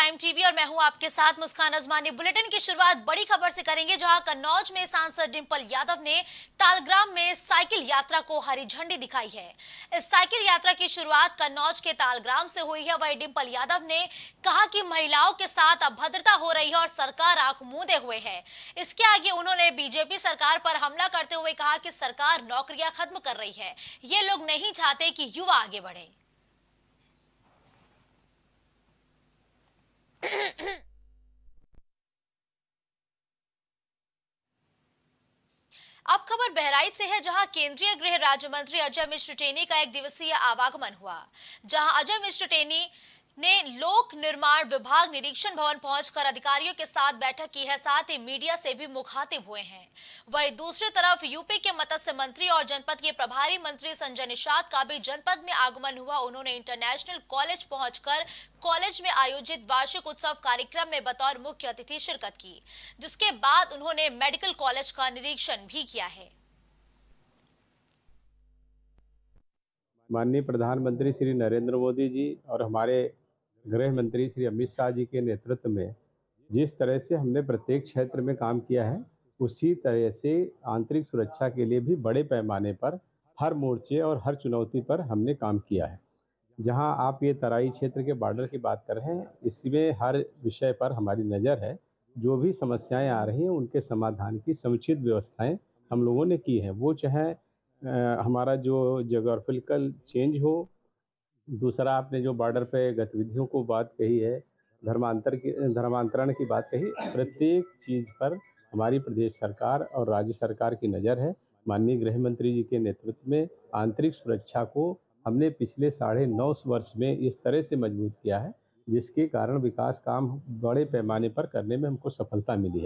Prime TV और मैं हूं आपके साथ मुस्कान अजमानी। बुलेटिन की शुरुआत बड़ी खबर से करेंगे, जहां कन्नौज में सांसद डिंपल यादव ने तालग्राम में साइकिल यात्रा को हरी झंडी दिखाई है। इस साइकिल यात्रा की शुरुआत कन्नौज के तालग्राम से हुई है। वहीं डिंपल यादव ने कहा कि महिलाओं के साथ अभद्रता हो रही है और सरकार आंख मूंदे हुए है। इसके आगे उन्होंने बीजेपी सरकार पर हमला करते हुए कहा कि सरकार नौकरियां खत्म कर रही है। ये लोग नहीं चाहते कि युवा आगे बढ़े। अब खबर बहराइच से है, जहां केंद्रीय गृह राज्य मंत्री अजय मिश्र टेनी का एक दिवसीय आवागमन हुआ। जहां अजय मिश्र टेनी ने लोक निर्माण विभाग निरीक्षण भवन पहुंचकर अधिकारियों के साथ बैठक की है, साथ ही मीडिया से भी मुखातिब हुए हैं। वहीं दूसरी तरफ यूपी के मत्स्य मंत्री और जनपद के प्रभारी मंत्री संजय निषाद का भी जनपद में आगमन हुआ। उन्होंने इंटरनेशनल कॉलेज पहुंचकर कॉलेज में आयोजित वार्षिक उत्सव कार्यक्रम में बतौर मुख्य अतिथि शिरकत की, जिसके बाद उन्होंने मेडिकल कॉलेज का निरीक्षण भी किया है। माननीय प्रधानमंत्री श्री नरेंद्र मोदी जी और हमारे गृह मंत्री श्री अमित शाह जी के नेतृत्व में जिस तरह से हमने प्रत्येक क्षेत्र में काम किया है, उसी तरह से आंतरिक सुरक्षा के लिए भी बड़े पैमाने पर हर मोर्चे और हर चुनौती पर हमने काम किया है। जहां आप ये तराई क्षेत्र के बॉर्डर की बात कर रहे हैं, इसमें हर विषय पर हमारी नज़र है। जो भी समस्याएं आ रही हैं, उनके समाधान की समुचित व्यवस्थाएं हम लोगों ने की है। वो चाहे हमारा जो जोग्राफिकल चेंज हो, दूसरा आपने जो बॉर्डर पे गतिविधियों को बात कही है, धर्मांतरण की बात कही, प्रत्येक चीज़ पर हमारी प्रदेश सरकार और राज्य सरकार की नज़र है। माननीय गृह मंत्री जी के नेतृत्व में आंतरिक सुरक्षा को हमने पिछले 9.5 वर्ष में इस तरह से मजबूत किया है, जिसके कारण विकास काम बड़े पैमाने पर करने में हमको सफलता मिली है।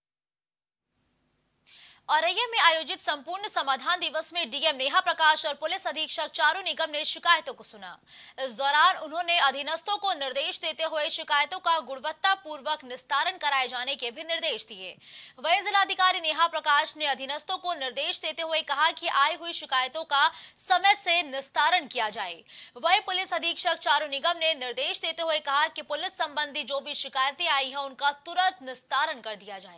औरैया में आयोजित संपूर्ण समाधान दिवस में डीएम नेहा प्रकाश और पुलिस अधीक्षक चारू निगम ने शिकायतों को सुना। इस दौरान उन्होंने अधीनस्थों को निर्देश देते हुए शिकायतों का गुणवत्ता पूर्वक निस्तारण कराए जाने के भी निर्देश दिए। वहीं जिलाधिकारी नेहा प्रकाश ने अधीनस्थों को निर्देश देते हुए कहा कि आई हुई शिकायतों का समय से निस्तारण किया जाए। वहीं पुलिस अधीक्षक चारू निगम ने निर्देश देते हुए कहा कि पुलिस संबंधी जो भी शिकायतें आई है, उनका तुरंत निस्तारण कर दिया जाए।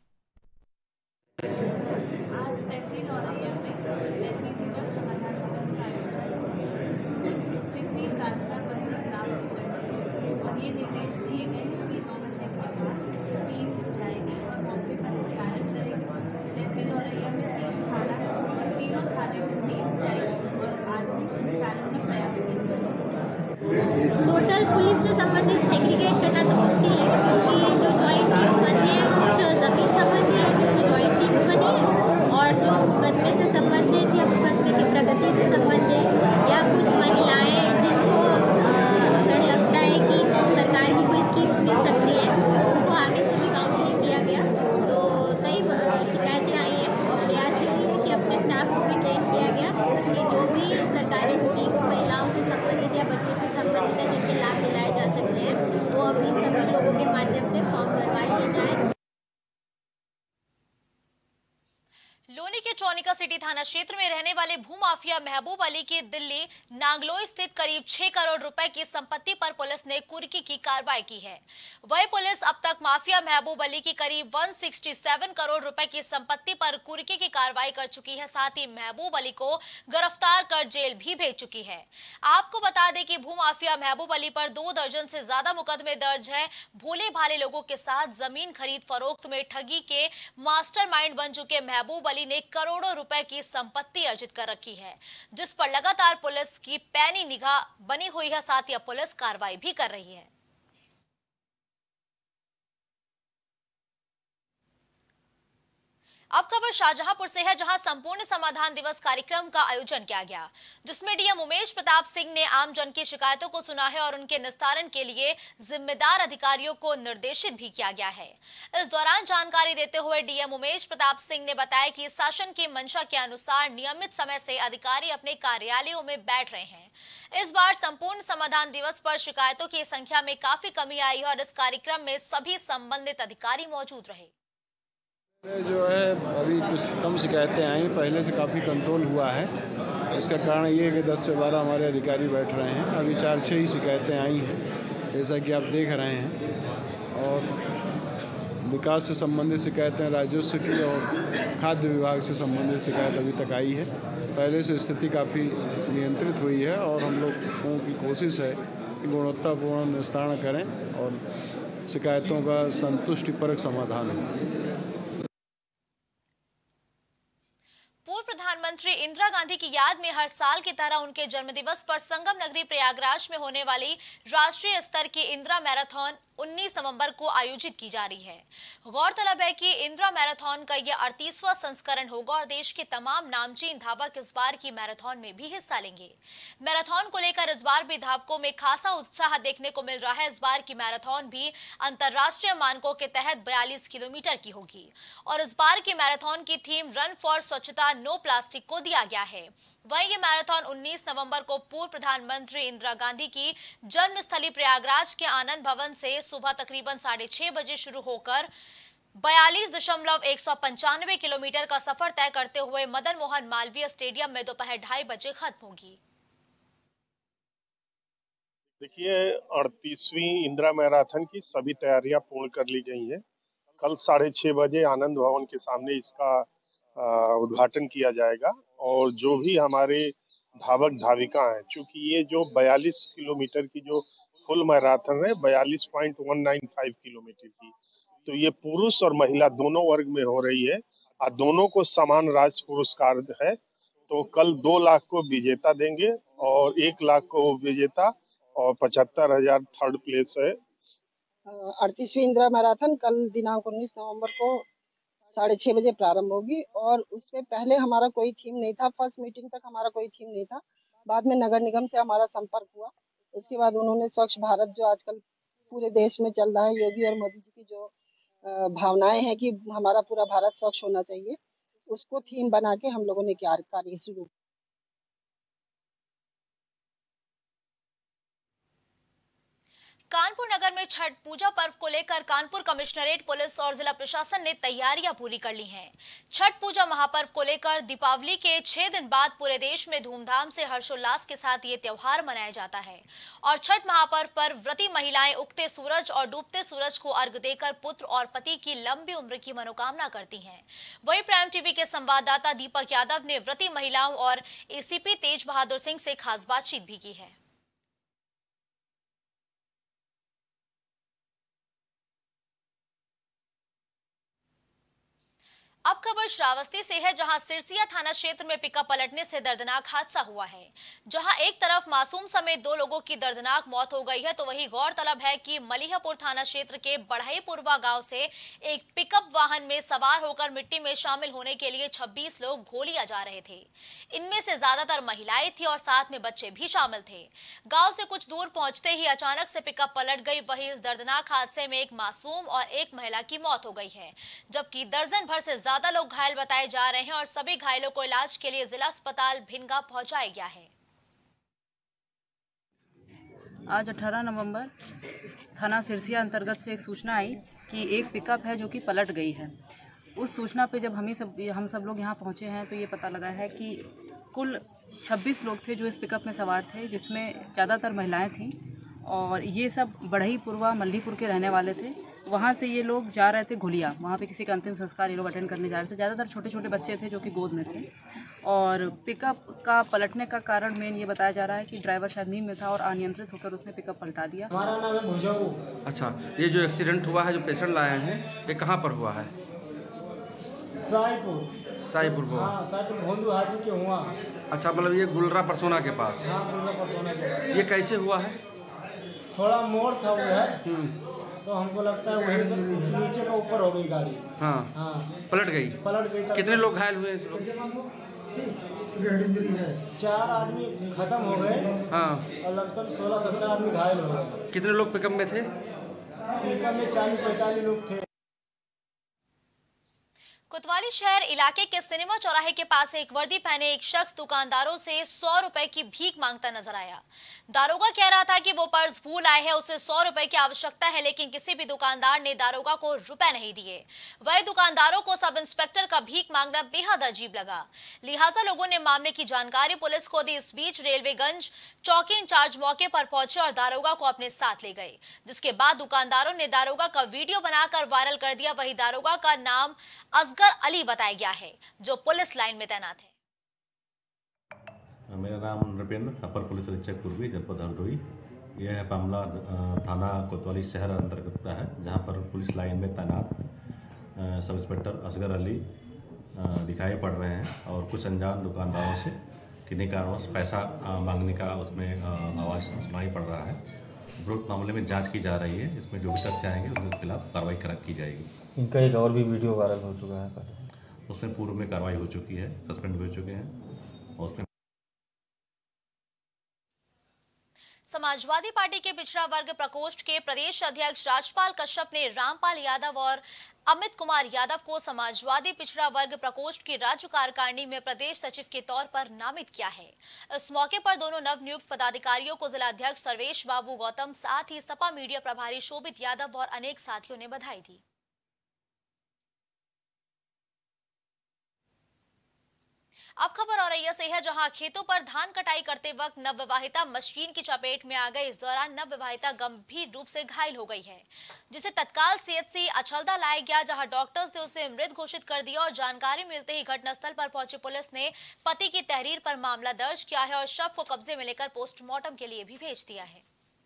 आज तहसील औरैया में तहसील दिवस समाधान दिवस का आयोजन 63 प्रार्थना पत्र प्राप्त हुए हैं और ये निर्देश दिए गए हैं कि 2 बजे के बाद टीम जाएगी और मौके पर निस्तारण करेगी। तहसील औरैया में 3 थाना है और तीनों थाने में टीम्स जाएगी और आज ही निस्तारण का प्रयास किया। टोटल पुलिस से संबंधित सेग्रीगेट करना तो मुश्किल है, क्योंकि जो जॉइंट टीम्स बनती है, कुछ ज़मीन संबंधी है जिसमें जॉइंट टीम्स बनी है, और जो मुकदमे से संबंधित या मुकदमे की प्रगति से संबंधित या कुछ महिलाएं जिनको अगर लगता है कि सरकार की कोई स्कीम्स मिल सकती है, उनको आगे से भी काउंसलिंग किया गया। तो कई शिकायतें आई हैं और प्रयास यही है कि अपने स्टाफ को भी ट्रेन किया गया कि जो भी सरकारी स्कीम्स महिलाओं से संबंधित या बच्चों से संबंधित है, जिनके लाभ दिलाए जा सकते हैं, वो अभी सभी लोगों के माध्यम से फॉर्म भरवा लिए जाए। लोनी के ट्रोनिका सिटी थाना क्षेत्र में रहने वाले भूमाफिया महबूब अली की दिल्ली नांगलोई स्थित करीब 6 करोड़ रुपए की संपत्ति पर पुलिस ने कुर्की की कार्रवाई की है। वही पुलिस अब तक माफिया महबूब अली की करीब 167 करोड़ रुपए की संपत्ति पर कुर्की की कार्रवाई कर चुकी है। साथ ही महबूब अली को गिरफ्तार कर जेल भी भेज चुकी है। आपको बता दें कि भूमाफिया महबूब अली पर 2 दर्जन से ज्यादा मुकदमे दर्ज है। भोले भाले लोगों के साथ जमीन खरीद फरोख्त में ठगी के मास्टरमाइंड बन चुके महबूब अली ने करोड़ों रुपए की संपत्ति अर्जित कर रखी है, जिस पर लगातार पुलिस की पैनी निगाह बनी हुई है। साथ ही पुलिस कार्रवाई भी कर रही है। अब खबर शाहजहांपुर से है, जहां संपूर्ण समाधान दिवस कार्यक्रम का आयोजन किया गया, जिसमें डीएम उमेश प्रताप सिंह ने आम जन की शिकायतों को सुना है और उनके निस्तारण के लिए जिम्मेदार अधिकारियों को निर्देशित भी किया गया है। इस दौरान जानकारी देते हुए डीएम उमेश प्रताप सिंह ने बताया कि शासन की मंशा के अनुसार नियमित समय से अधिकारी अपने कार्यालयों में बैठ रहे हैं। इस बार संपूर्ण समाधान दिवस पर शिकायतों की संख्या में काफी कमी आई है और इस कार्यक्रम में सभी संबंधित अधिकारी मौजूद रहे। जो है अभी कुछ कम शिकायतें आई, पहले से काफ़ी कंट्रोल हुआ है। इसका कारण ये है कि 10 से 12 हमारे अधिकारी बैठ रहे हैं। अभी 4-6 ही शिकायतें आई हैं। जैसा कि आप देख रहे हैं। और विकास से संबंधित शिकायतें राजस्व की और खाद्य विभाग से संबंधित शिकायत अभी तक आई है। पहले से स्थिति काफ़ी नियंत्रित हुई है और हम लोगों की कोशिश है कि गुणवत्तापूर्ण निस्तारण करें और शिकायतों का संतुष्टिपरक समाधान हो। पूर्व प्रधानमंत्री इंदिरा गांधी की याद में हर साल की तरह उनके जन्मदिवस पर संगम नगरी प्रयागराज में होने वाली राष्ट्रीय स्तर की इंदिरा मैराथन 19 नवंबर को आयोजित की जा रही है। गौरतलब है कि इंदिरा मैराथन का यह 38वां संस्करण होगा और देश के तमाम नामचीन धावक इस बार की मैराथन में भी हिस्सा लेंगे। मैराथन को लेकर इस बार भी धावकों में खासा उत्साह देखने को मिल रहा है। इस बार की मैराथन भी अंतर्राष्ट्रीय मानकों के तहत 42 किलोमीटर की होगी और इस बार की मैराथन की थीम रन फॉर स्वच्छता नो प्लास्टिक को दिया गया है। वहीं ये मैराथन 19 नवंबर को पूर्व प्रधानमंत्री इंदिरा गांधी की जन्मस्थली प्रयागराज के आनंद भवन से सुबह तकरीबन 6:30 बजे शुरू होकर 42.195 किलोमीटर का सफर तय करते हुए मदन मोहन मालवीय स्टेडियम में दोपहर 2:30 बजे खत्म होगी। देखिए, 38वीं इंदिरा मैराथन की सभी तैयारियां पूर्ण कर ली गई हैं। कल 6:30 बजे आनंद भवन के सामने इसका उद्घाटन किया जाएगा और जो भी हमारे धावक धाविका हैं, चूंकि ये जो 42 किलोमीटर की जो फुल मैराथन है 42.195 किलोमीटर की, तो ये पुरुष और महिला दोनों वर्ग में हो रही है और दोनों को समान राशि पुरस्कार है। तो कल 2 लाख को विजेता देंगे और 1 लाख को विजेता और 75,000 थर्ड प्लेस है। 38वीं इंदिरा मैराथन कल दिनांक 19 नवंबर को 6:30 बजे प्रारंभ होगी और उसमें पहले हमारा कोई थीम नहीं था। फर्स्ट मीटिंग तक हमारा कोई थीम नहीं था। बाद में नगर निगम से हमारा संपर्क हुआ। उसके बाद उन्होंने स्वच्छ भारत जो आजकल पूरे देश में चल रहा है, योगी और मोदी जी की जो भावनाएं हैं कि हमारा पूरा भारत स्वच्छ होना चाहिए, उसको थीम बना के हम लोगों ने कार्य शुरू। कानपुर नगर में छठ पूजा पर्व को लेकर कानपुर कमिश्नरेट पुलिस और जिला प्रशासन ने तैयारियां पूरी कर ली हैं। छठ पूजा महापर्व को लेकर दीपावली के 6 दिन बाद पूरे देश में धूमधाम से हर्षोल्लास के साथ ये त्योहार मनाया जाता है और छठ महापर्व पर व्रती महिलाएं उगते सूरज और डूबते सूरज को अर्घ देकर पुत्र और पति की लंबी उम्र की मनोकामना करती हैं। वहीं प्राइम टीवी के संवाददाता दीपक यादव ने व्रती महिलाओं और एसीपी तेज बहादुर सिंह से खास बातचीत भी की है। अब खबर श्रावस्ती से है, जहां सिरसिया थाना क्षेत्र में पिकअप पलटने से दर्दनाक हादसा हुआ है। जहां एक तरफ मासूम समेत 2 लोगों की दर्दनाक मौत हो गई है, तो वहीं गौरतलब है कि मलिहापुर थाना क्षेत्र के बढ़ईपुरवा गांव से एक पिकअप वाहन में सवार होकर मिट्टी में शामिल होने के लिए 26 लोग घोलिया जा रहे थे। इनमें से ज्यादातर महिलाएं थी और साथ में बच्चे भी शामिल थे। गाँव से कुछ दूर पहुंचते ही अचानक से पिकअप पलट गई। वहीं इस दर्दनाक हादसे में एक मासूम और एक महिला की मौत हो गई है, जबकि दर्जन भर से ज्यादा लोग घायल बताए जा रहे हैं और सभी घायलों को इलाज के लिए जिला अस्पताल भिनगा पहुंचाया गया है। आज 18 नवंबर थाना सिरसिया अंतर्गत से एक सूचना आई कि एक पिकअप है जो कि पलट गई है। उस सूचना पे जब हम सब लोग यहाँ पहुँचे हैं तो ये पता लगा है कि कुल 26 लोग थे जो इस पिकअप में सवार थे, जिसमें ज़्यादातर महिलाएं थीं और ये सब बढ़ईपुरवा मल्लीपुर के रहने वाले थे। वहाँ से ये लोग जा रहे थे घुलिया, वहाँ पे किसी का अंतिम संस्कार ये लोग अटेंड करने जा रहे थे। ज़्यादातर छोटे छोटे बच्चे थे जो कि गोद में थे और पिकअप का पलटने का कारण मेन ये बताया जा रहा है कि ड्राइवर शायद नींद में था और अनियंत्रित होकर उसने पिकअप पलटा दिया। हमारा नाम है भुजाऊ। अच्छा, ये जो एक्सीडेंट हुआ है, जो पेशेंट लाए हैं, ये कहाँ पर हुआ है? साईपुर को। हाँ, साईपुर भोंदू हाजी के हुआ। अच्छा, मतलब ये गुलरा परसोना के पास। हाँ, गुलरा परसोना के पास। ये कैसे हुआ है? थोड़ा मोड़ था वो है, तो हमको लगता है नीचे का ऊपर हो गई गाड़ी। हाँ, हाँ, पलट गई। कितने लोग घायल हुए इस लोग? 4 आदमी खत्म हो गए। हाँ, और लगभग 16-17 आदमी घायल हो गए। कितने लोग पिकअप में थे? पिकअप में 40-45 लोग थे। कोतवाली शहर इलाके के सिनेमा चौराहे के पास एक वर्दी पहने एक शख्स दुकानदारों से 100 रुपए की भीख मांगता नजर आया। दारोगा कह रहा था कि वो पर्स भूल आए हैं, उसे 100 रुपए की आवश्यकता है, लेकिन किसी भी दुकानदार ने दारोगा को रुपए नहीं दिए। वही दुकानदारों को सब इंस्पेक्टर का भीख मांगना बेहद अजीब लगा, लिहाजा लोगों ने मामले की जानकारी पुलिस को दी। इस बीच रेलवेगंज चौकी इंचार्ज मौके पर पहुंचे और दारोगा को अपने साथ ले गए, जिसके बाद दुकानदारों ने दारोगा का वीडियो बनाकर वायरल कर दिया। वही दारोगा का नाम असगर अली बताया गया है, जो पुलिस लाइन में तैनात है। मेरा नाम नृपेंद्र, अपर पुलिस अधीक्षक पूर्वी, जनपद हरदोई। यह है मामला थाना कोतवाली शहर अंतर्गत का है, जहां पर पुलिस लाइन में तैनात सब इंस्पेक्टर असगर अली दिखाई पड़ रहे हैं और कुछ अनजान दुकानदारों से किन्हीं कारणवश पैसा मांगने का उसमें आवाज़ सुनाई पड़ रहा है। उपरोक्त मामले में जांच की जा रही है। इसमें जो भी तथ्य आएंगे उनके खिलाफ कार्रवाई की जाएगी। इनका एक और भी वीडियो वायरल हो चुका है पहले, उसमें पूर्व में कार्रवाई हो चुकी है, सस्पेंड हो चुके हैं। और उसमें समाजवादी पार्टी के पिछड़ा वर्ग प्रकोष्ठ के प्रदेश अध्यक्ष राजपाल कश्यप ने रामपाल यादव और अमित कुमार यादव को समाजवादी पिछड़ा वर्ग प्रकोष्ठ की राज्य कार्यकारिणी में प्रदेश सचिव के तौर पर नामित किया है। इस मौके पर दोनों नवनियुक्त पदाधिकारियों को जिला अध्यक्ष सर्वेश बाबू गौतम, साथ ही सपा मीडिया प्रभारी शोभित यादव और अनेक साथियों ने बधाई दी। अब खबर औरैया से है, जहां खेतों पर धान कटाई करते वक्त नवविवाहिता मशीन की चपेट में आ गई। इस दौरान नवविवाहिता गंभीर रूप से घायल हो गई है, जिसे तत्काल सीएचसी अछलदा लाया गया, जहां डॉक्टर्स ने उसे मृत घोषित कर दिया। और जानकारी मिलते ही घटनास्थल पर पहुंची पुलिस ने पति की तहरीर पर मामला दर्ज किया है और शव को कब्जे में लेकर पोस्टमार्टम के लिए भी भेज दिया है।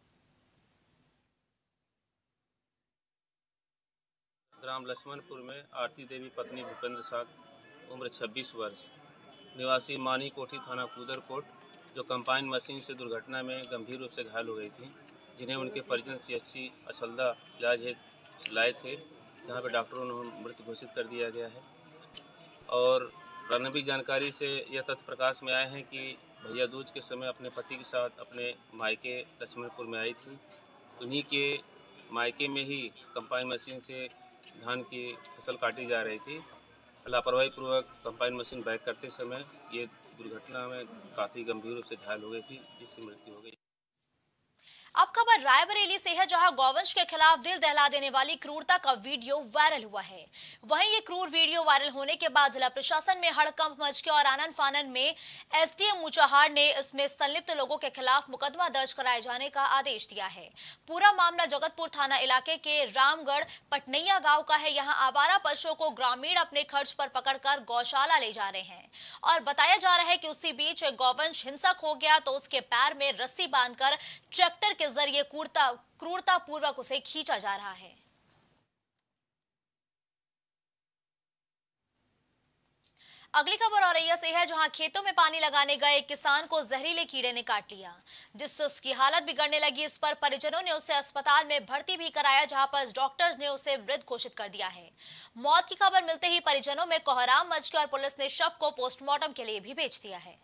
ग्राम लक्ष्मणपुर में आरती देवी पत्नी भूपेंद्र साग, उम्र 26 वर्ष, निवासी मानी कोठी, थाना कूदरकोट, जो कंपाइन मशीन से दुर्घटना में गंभीर रूप से घायल हो गई थी, जिन्हें उनके परिजन सीएचसी अछलदा इलाज लाए थे, जहां पर डॉक्टरों ने मृत घोषित कर दिया गया है। और प्रारंभिक जानकारी से यह तथ्य प्रकाश में आए हैं कि भैया दूज के समय अपने पति के साथ अपने मायके लक्ष्मणपुर में आई थी। उन्हीं के मायके में ही कंपाइन मशीन से धान की फसल काटी जा रही थी। लापरवाही पूर्वक कंपाइन मशीन बैक करते समय ये दुर्घटना में काफ़ी गंभीर रूप से घायल हो गई थी, जिससे मृत्यु हो गई। अब खबर रायबरेली से है, जहां गौवंश के खिलाफ दिल दहला देने वाली क्रूरता का वीडियो वायरल हुआ है। वहीं ये क्रूर वीडियो वायरल होने के बाद जिला प्रशासन में हड़कंप मच गया और आनन फानन में एसडीएम ऊंचाहार ने इसमें संलिप्त लोगों के खिलाफ मुकदमा दर्ज कराए जाने का आदेश दिया है। पूरा मामला जगतपुर थाना इलाके के रामगढ़ पटनैया गांव का है। यहाँ आवारा पशुओं को ग्रामीण अपने खर्च पर पकड़कर गौशाला ले जा रहे हैं और बताया जा रहा है कि उसी बीच एक गौवंश हिंसक हो गया तो उसके पैर में रस्सी बांधकर ट्रैक्टर के जरिए क्रूरता पूर्वक उसे खींचा जा रहा है। अगली खबर औरैया से है, जहां खेतों में पानी लगाने गए एक किसान को जहरीले कीड़े ने काट लिया, जिससे उसकी हालत बिगड़ने लगी। इस पर परिजनों ने उसे अस्पताल में भर्ती भी कराया, जहां पर डॉक्टर्स ने उसे मृत घोषित कर दिया है। मौत की खबर मिलते ही परिजनों में कोहराम मच गया और पुलिस ने शव को पोस्टमार्टम के लिए भी भेज दिया है।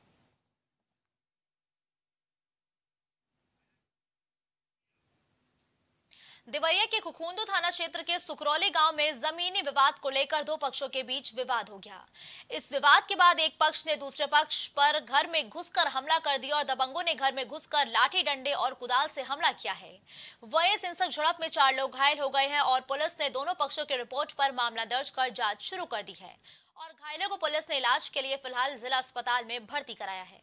देवरिया के खुखुंदू थाना क्षेत्र के सुकरौली गांव में जमीनी विवाद को लेकर दो पक्षों के बीच विवाद हो गया। इस विवाद के बाद एक पक्ष ने दूसरे पक्ष पर घर में घुसकर हमला कर दिया और दबंगों ने घर में घुसकर लाठी डंडे और कुदाल से हमला किया है। वहीं इस हिंसक झड़प में 4 लोग घायल हो गए हैं और पुलिस ने दोनों पक्षों की रिपोर्ट पर मामला दर्ज कर जांच शुरू कर दी है और घायलों को पुलिस ने इलाज के लिए फिलहाल जिला अस्पताल में भर्ती कराया है।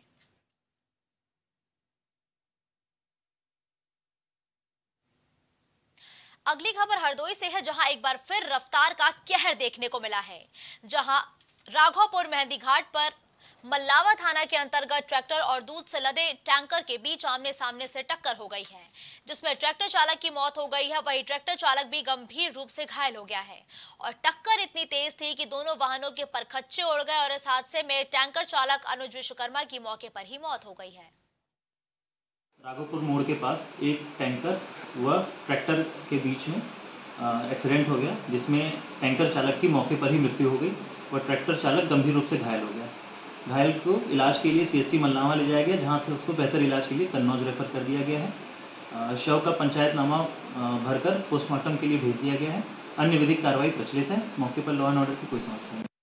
अगली खबर हरदोई से है, जहां एक बार फिर रफ्तार का कहर देखने को मिला है। जहां राघोपुर मेहंदी घाट पर मल्लावा थाना के अंतर्गत ट्रैक्टर और दूध से लदे टैंकर के बीच आमने सामने से टक्कर हो गई है, जिसमें ट्रैक्टर चालक की मौत हो गई है। वहीं ट्रैक्टर चालक भी गंभीर रूप से घायल हो गया है और टक्कर इतनी तेज थी कि दोनों वाहनों के परखच्चे उड़ गए और इस हादसे में टैंकर चालक अनुज विश्वकर्मा की मौके पर ही मौत हो गई है। राघोपुर मोड़ के पास एक टैंकर व ट्रैक्टर के बीच में एक्सीडेंट हो गया, जिसमें टैंकर चालक की मौके पर ही मृत्यु हो गई और ट्रैक्टर चालक गंभीर रूप से घायल हो गया। घायल को इलाज के लिए सीएचसी मल्लावा ले जाया गया, जहां से उसको बेहतर इलाज के लिए कन्नौज रेफर कर दिया गया है। शव का पंचायतनामा भरकर पोस्टमार्टम के लिए भेज दिया गया है अन्य विधिक कार्रवाई प्रचलित है। मौके पर लॉ एंड ऑर्डर की कोई समस्या नहीं।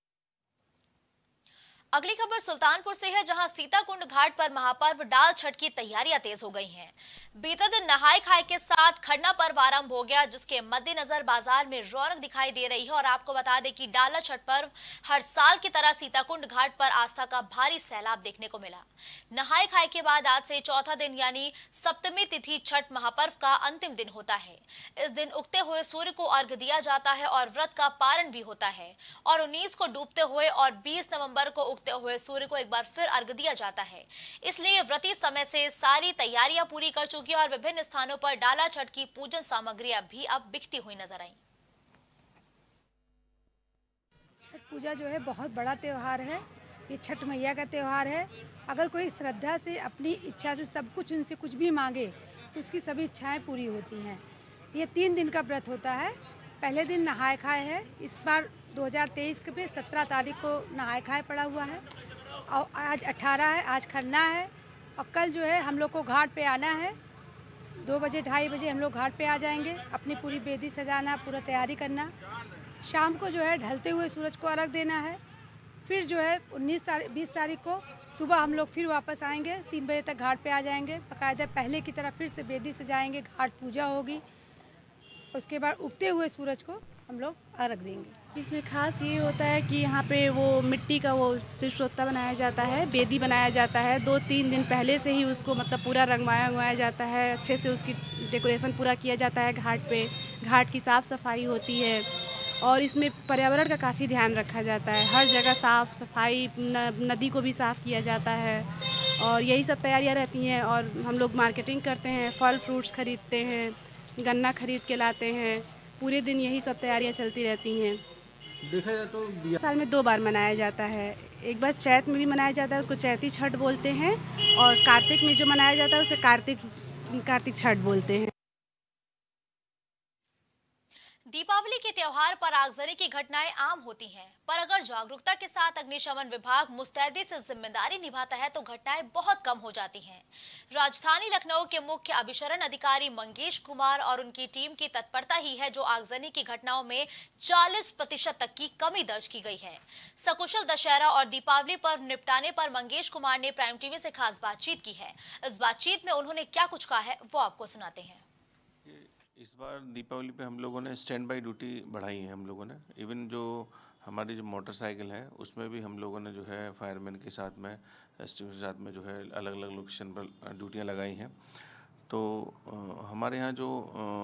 अगली खबर सुल्तानपुर से है, जहां सीताकुंड घाट पर महापर्व डाल छठ की तैयारियां तेज हो गई हैं। बीते दिन नहाय खाए के साथ खरना पर्व आरंभ हो गया, जिसके मद्देनजर बाजार में रौनक दिखाई दे रही है। और आपको बता दें कि डाला छठ पर्व हर साल की तरह सीताकुंड घाट पर आस्था का भारी सैलाब देखने को मिला। नहाय खाए के बाद आज से चौथा दिन यानी सप्तमी तिथि छठ महापर्व का अंतिम दिन होता है। इस दिन उगते हुए सूर्य को अर्घ्य दिया जाता है और व्रत का पारण भी होता है। और 19 को डूबते हुए और 20 नवंबर को उगते हुए सूर्य को एक बार फिर अर्घ्य दिया जाता है। इसलिए व्रती समय से सारी तैयारियां पूरी कर चुकी और विभिन्न स्थानों पर डाला छठ की पूजन सामग्रियां भी अब बिकती हुई नजर आई। छठ पूजा जो है बहुत बड़ा त्योहार है। ये छठ मैया का त्योहार है। अगर कोई श्रद्धा से अपनी इच्छा से सब कुछ उनसे कुछ भी मांगे तो उसकी सभी इच्छाएं पूरी होती हैं। ये 3 दिन का व्रत होता है। पहले दिन नहाय खाए है। इस बार 2023 के 17 तारीख को नहाय खाए पड़ा हुआ है और आज 18 है, आज खरना है। और कल जो है हम लोग को घाट पे आना है। 2 बजे 2:30 बजे हम लोग घाट पे आ जाएंगे। अपनी पूरी बेदी सजाना, पूरा तैयारी करना। शाम को जो है ढलते हुए सूरज को अर्घ देना है। फिर जो है 20 तारीख को सुबह हम लोग फिर वापस आएंगे। 3 बजे तक घाट पे आ जाएंगे। बाकायदा पहले की तरह फिर से बेदी सजाएंगे, घाट पूजा होगी। उसके बाद उगते हुए सूरज को हम लोग अर्घ देंगे। इसमें खास ये होता है कि यहाँ पे वो मिट्टी का वो सिरसोत्ता बनाया जाता है, बेदी बनाया जाता है। 2-3 दिन पहले से ही उसको मतलब पूरा रंगवाया जाता है। अच्छे से उसकी डेकोरेशन पूरा किया जाता है। घाट पे घाट की साफ़ सफाई होती है और इसमें पर्यावरण का काफ़ी ध्यान रखा जाता है। हर जगह साफ़ सफाई, नदी को भी साफ़ किया जाता है और यही सब तैयारियाँ रहती हैं। और हम लोग मार्केटिंग करते हैं, फल फ्रूट्स खरीदते हैं, गन्ना खरीद के लाते हैं। पूरे दिन यही सब तैयारियां चलती रहती हैं। देखा जाए तो साल में 2 बार मनाया जाता है। एक बार चैत में भी मनाया जाता है, उसको चैती छठ बोलते हैं। और कार्तिक में जो मनाया जाता है उसे कार्तिक छठ बोलते हैं। दीपावली के त्योहार पर आगजनी की घटनाएं आम होती हैं, पर अगर जागरूकता के साथ अग्निशमन विभाग मुस्तैदी से जिम्मेदारी निभाता है तो घटनाएं बहुत कम हो जाती हैं। राजधानी लखनऊ के मुख्य अभिशरण अधिकारी मंगेश कुमार और उनकी टीम की तत्परता ही है जो आगजनी की घटनाओं में 40% तक की कमी दर्ज की गई है। सकुशल दशहरा और दीपावली पर्व निपटाने पर मंगेश कुमार ने प्राइम टीवी से खास बातचीत की है। इस बातचीत में उन्होंने क्या कुछ कहा है वो आपको सुनाते हैं। इस बार दीपावली पे हम लोगों ने स्टैंड बाई ड्यूटी बढ़ाई है। हम लोगों ने इवन जो हमारी जो मोटरसाइकिल है उसमें भी हम लोगों ने जो है फायरमैन के साथ में, एसटीओ के साथ में जो है अलग अलग लोकेशन पर ड्यूटियां लगाई हैं। तो हमारे यहाँ जो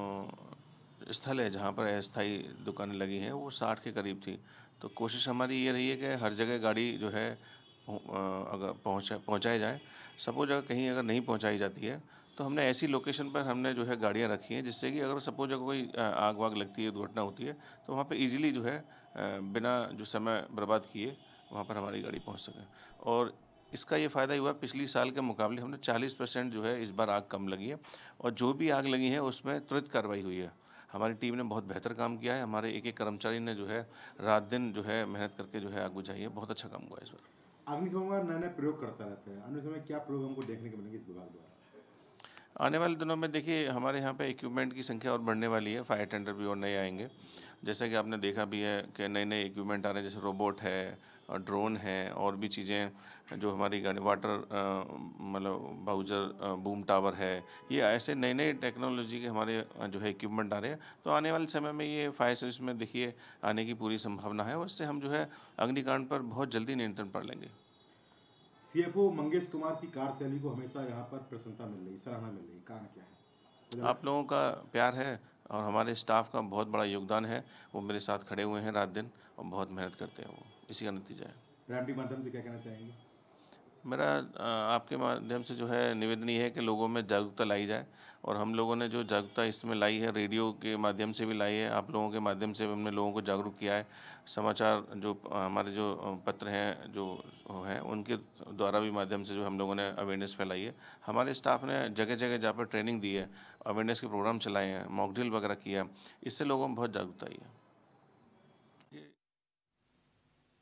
स्थल है जहाँ पर अस्थायी दुकानें लगी हैं वो 60 के करीब थी। तो कोशिश हमारी ये रही है कि हर जगह गाड़ी जो है अगर पहुँचाई जाए। सपोज अगर कहीं अगर नहीं पहुँचाई जाती है तो हमने ऐसी लोकेशन पर हमने जो है गाड़ियाँ रखी हैं जिससे कि अगर सपोज अगर कोई आग वाग लगती है, दुर्घटना होती है तो वहाँ पे इजीली जो है बिना जो समय बर्बाद किए वहाँ पर हमारी गाड़ी पहुँच सके। और इसका ये फ़ायदा हुआ, पिछली साल के मुकाबले हमने 40% जो है इस बार आग कम लगी है। और जो भी आग लगी है उसमें त्वरित कार्रवाई हुई है। हमारी टीम ने बहुत बेहतर काम किया है। हमारे एक कर्मचारी ने जो है रात दिन जो है मेहनत करके जो है आग बुझाई है। बहुत अच्छा काम हुआ इस बार। अग्निशमन नए नए प्रयोग करता रहता है। अन्य समय क्या प्रयोग हमको देखने को मिलेंगे इस विभाग द्वारा? आने वाले दिनों में देखिए हमारे यहाँ पे इक्विपमेंट की संख्या और बढ़ने वाली है। फायर टेंडर भी और नए आएंगे। जैसा कि आपने देखा भी है कि नए नए इक्विपमेंट आ रहे हैं, जैसे रोबोट है और ड्रोन है और भी चीज़ें जो हमारी गाड़ी वाटर मतलब बाउजर बूम टावर है। ये ऐसे नए नए टेक्नोलॉजी के हमारे जो है इक्विपमेंट आ रहे हैं। तो आने वाले समय में ये फायर सर्विस में देखिए आने की पूरी संभावना है और इससे हम जो है अग्निकांड पर बहुत जल्दी नियंत्रण पा लेंगे। सीएफओ मंगेश कुमार की कार्यशैली को हमेशा यहाँ पर प्रशंसा मिल रही, सराहना मिल रही, कारण क्या है? आप लोगों का प्यार है और हमारे स्टाफ का बहुत बड़ा योगदान है। वो मेरे साथ खड़े हुए हैं रात दिन और बहुत मेहनत करते हैं। वो इसी का नतीजा है। प्राइम टीवी माध्यम से क्या कहना चाहेंगे? मेरा आपके माध्यम से जो है निवेदन ये है कि लोगों में जागरूकता लाई जाए। और हम लोगों ने जो जागरूकता इसमें लाई है, रेडियो के माध्यम से भी लाई है, आप लोगों के माध्यम से हमने लोगों को जागरूक किया है। समाचार जो हमारे जो पत्र हैं जो हैं उनके द्वारा भी माध्यम से जो हम लोगों ने अवेयरनेस फैलाई है। हमारे स्टाफ ने जगह जगह जहाँ पर ट्रेनिंग दी है, अवेयरनेस के प्रोग्राम चलाए हैं, मॉक ड्रिल वगैरह किया, इससे लोगों में बहुत जागरूकता आई है।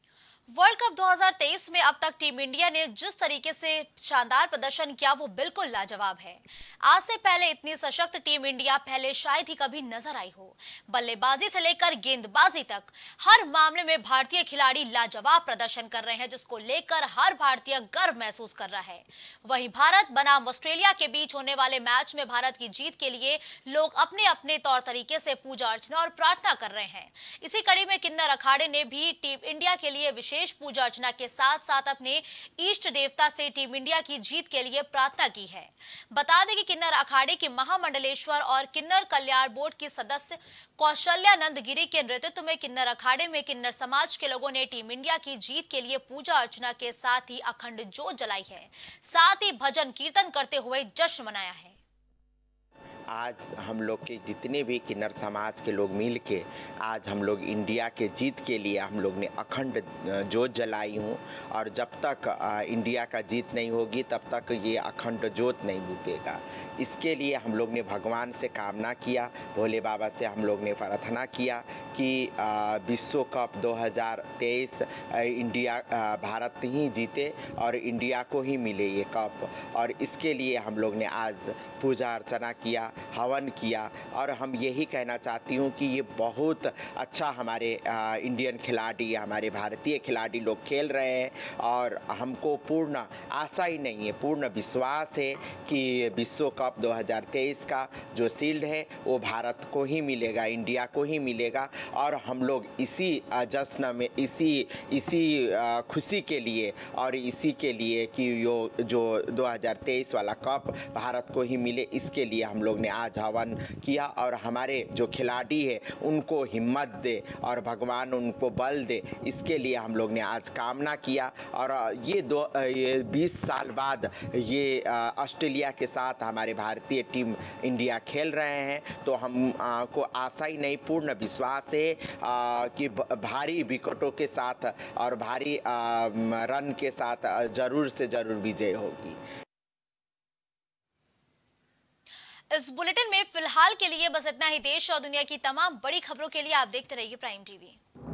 वर्ल्ड कप 2023 में अब तक टीम इंडिया ने जिस तरीके से शानदार प्रदर्शन किया वो बिल्कुल लाजवाब है। आज से पहले इतनी सशक्त टीम इंडिया पहले शायद ही कभी नजर आई हो। बल्लेबाजी से लेकर गेंदबाजी तक हर मामले में भारतीय खिलाड़ी लाजवाब प्रदर्शन कर रहे हैं, जिसको लेकर हर भारतीय गर्व महसूस कर रहा है। वहीं भारत बनाम ऑस्ट्रेलिया के बीच होने वाले मैच में भारत की जीत के लिए लोग अपने अपने तौर तरीके से पूजा अर्चना और प्रार्थना कर रहे हैं। इसी कड़ी में किन्नर अखाड़े ने भी टीम इंडिया के लिए विशेष पूजा अर्चना के साथ साथ अपने इष्ट देवता से टीम इंडिया की जीत के लिए प्रार्थना की है। बता दें कि किन्नर अखाड़े के महामंडलेश्वर और किन्नर कल्याण बोर्ड की सदस्य कौशल्यानंद गिरी के नेतृत्व में किन्नर अखाड़े में किन्नर समाज के लोगों ने टीम इंडिया की जीत के लिए पूजा अर्चना के साथ ही अखंड जोत जलाई है, साथ ही भजन कीर्तन करते हुए जश्न मनाया है। आज हम लोग के जितने भी किन्नर समाज के लोग मिल के आज हम लोग इंडिया के जीत के लिए हम लोग ने अखंड जोत जलाई हूँ, और जब तक इंडिया का जीत नहीं होगी तब तक ये अखंड जोत नहीं बुझेगा। इसके लिए हम लोग ने भगवान से कामना किया, भोले बाबा से हम लोग ने प्रार्थना किया कि विश्व कप 2023 इंडिया भारत ही जीते और इंडिया को ही मिले ये कप। और इसके लिए हम लोग ने आज पूजा अर्चना किया, हवन किया, और हम यही कहना चाहती हूँ कि ये बहुत अच्छा हमारे इंडियन खिलाड़ी, हमारे भारतीय खिलाड़ी लोग खेल रहे हैं, और हमको पूर्ण आशा ही नहीं है, पूर्ण विश्वास है कि विश्व कप 2023 का जो शील्ड है वो भारत को ही मिलेगा, इंडिया को ही मिलेगा। और हम लोग इसी जश्न में, इसी खुशी के लिए और इसी के लिए कि जो 2023 वाला कप भारत को ही मिले, इसके लिए हम लोग ने आज हवन किया। और हमारे जो खिलाड़ी है उनको हिम्मत दे और भगवान उनको बल दे, इसके लिए हम लोग ने आज कामना किया। और ये 20 साल बाद ये ऑस्ट्रेलिया के साथ हमारे भारतीय टीम इंडिया खेल रहे हैं, तो हम को आशा ही नहीं, पूर्ण विश्वास है कि भारी विकेटों के साथ और भारी रन के साथ जरूर से जरूर विजय होगी। इस बुलेटिन में फिलहाल के लिए बस इतना ही। देश और दुनिया की तमाम बड़ी खबरों के लिए आप देखते रहिए प्राइम टीवी।